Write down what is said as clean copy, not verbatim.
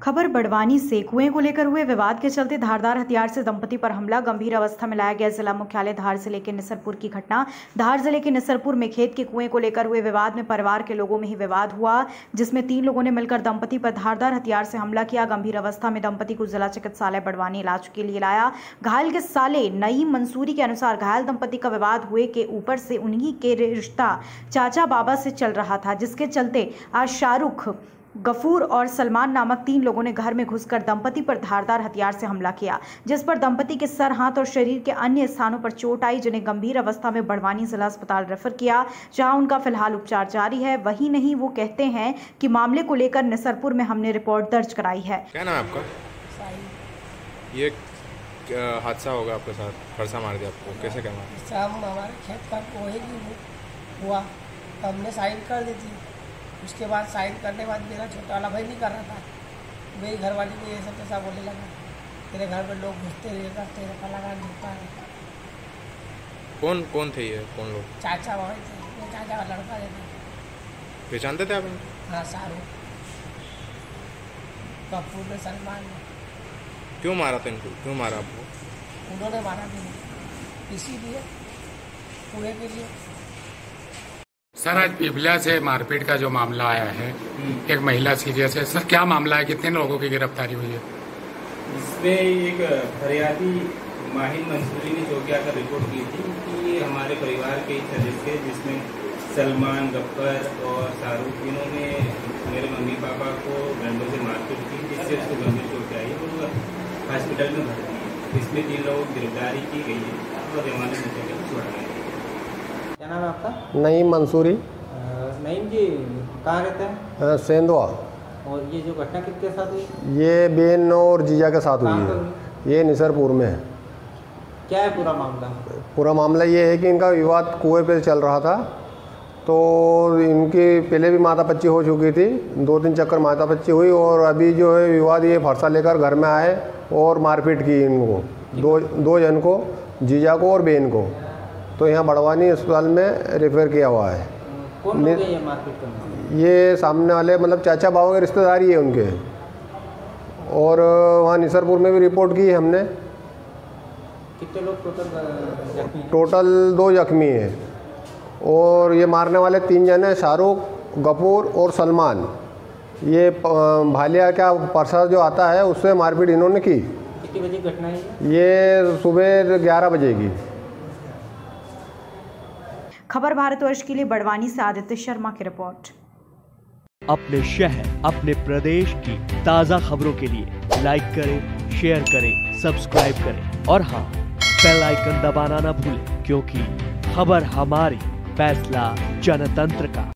खबर बड़वानी से। कुएं को लेकर हुए विवाद के चलते धारदार हथियार से दंपति पर हमला, गंभीर अवस्था में लाया गया जिला मुख्यालय धार जिले के निसरपुर की घटना। धार जिले के निसरपुर में खेत के कुएं को लेकर हुए विवाद में परिवार के लोगों में ही विवाद हुआ, जिसमें 3 लोगों ने मिलकर दंपति पर धारदार हथियार से हमला किया। गंभीर अवस्था में दंपति को जिला चिकित्सालय बड़वानी इलाज के लिए लाया। घायल के साले नईम मंसूरी के अनुसार घायल दंपति का विवाद हुए के ऊपर से उन्हीं के रिश्ता चाचा बाबा से चल रहा था, जिसके चलते आज शाहरुख, गफूर और सलमान नामक 3 लोगों ने घर में घुसकर दंपति पर धारदार हथियार से हमला किया, जिस पर दंपति के सर, हाथ और शरीर के अन्य स्थानों पर चोट आई, जिन्हें गंभीर अवस्था में बड़वानी जिला अस्पताल रेफर किया, जहां उनका फिलहाल उपचार जारी है। वही नहीं, वो कहते हैं कि मामले को लेकर निसरपुर में हमने रिपोर्ट दर्ज कराई है। क्या नाम है आपका? ये हादसा होगा आपके साथ, फरसा मार दिया आपको, कैसे क्या मारा? शाम हमारे खेत का कोई हुआ, हमने साइन कर दी थी। उसके बाद साइन करने के बाद मेरा छोटा वाला भाई नहीं कर रहा था, मेरी घरवाली को ये सब ऐसा बोलने लगा, तेरे घर में लोग घुसते रहेगा, तेरे का लगा घुसता है। कौन कौन थे ये? कौन लोग? चाचा भाई थे, ये चाचा का लड़का रहता। पहचानते थे आप इनको? हाँ, शाहरुख, कपूर ने, सलमान ने। क्यों मारा था इनको? क्यों मारा आपको? उन्होंने मारा भी इसीलिए, पूरे के लिए। सर, आज पिपलिया से मारपीट का जो मामला आया है, एक महिला सीरियस है। सर, क्या मामला है? कितने लोगों की गिरफ्तारी हुई है? इसमें एक फरियादी माहिन मंसूरी ने जो क्या रिपोर्ट की थी कि हमारे परिवार के सदस्य, जिसमें सलमान, गब्बर और शाहरुख, इन्होंने मेरे मम्मी पापा को डंडों से मारपीट की, जिससे उसको गंभीर चोट आई, वो हॉस्पिटल में भर्ती है। इसमें 3 लोगों की गिरफ्तारी की गई है और रिमांड में छोड़ा गया। क्या नाम है आपका? नईम मंसूरी। नईम जी कहाँ रहते हैं? सेंधवा। और ये जो घटना किसके साथ हुई? ये बेन और जीजा के साथ हुई है। ये निसरपुर में है। क्या है पूरा मामला? पूरा मामला ये है कि इनका विवाद कुएं पे चल रहा था, तो इनकी पहले भी माथापच्ची हो चुकी थी, 2-3 चक्कर माथापच्ची हुई, और अभी जो है विवाद ये फरसा लेकर घर में आए और मारपीट की इनको, दो जन को, जीजा को और बेन को। तो यहाँ बड़वानी अस्पताल में रेफर किया हुआ है। कौन लोग हैं ये मारपीट करने? ये सामने वाले मतलब चाचा बाबा के रिश्तेदारी है उनके, और वहाँ निसरपुर में भी रिपोर्ट की है हमने। कितने लोग टोटल जख्मी? टोटल 2 जख्मी हैं, और ये मारने वाले 3 जन हैं, शाहरुख, गफूर और सलमान। ये भालिया क्या परसा जो आता है, उससे मारपीट इन्होंने की। कितनी बजे घटना है ये? सुबह 11 बजे की। खबर भारतवर्ष के लिए बड़वानी से आदित्य शर्मा की रिपोर्ट। अपने शहर, अपने प्रदेश की ताजा खबरों के लिए लाइक करें, शेयर करें, सब्सक्राइब करें और हाँ, बेल आइकन दबाना ना भूलें, क्योंकि खबर हमारी, फैसला जनतंत्र का।